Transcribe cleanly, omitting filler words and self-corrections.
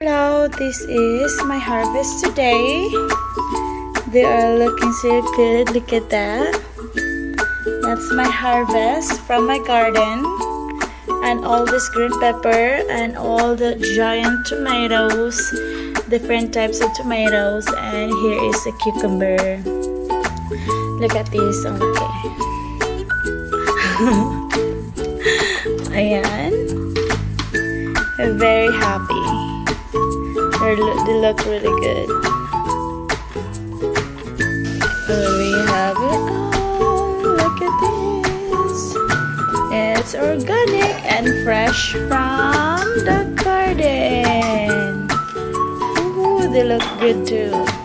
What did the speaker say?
Hello, this is my harvest today. They are looking so good. Look at that. That's my harvest from my garden. And all this green pepper and all the giant tomatoes, different types of tomatoes, and here is a cucumber. Look at this, ang laki. Ayan. I'm very happy. They look really good. There we have it. Oh, look at this. It's organic and fresh from the garden. Ooh, they look good too.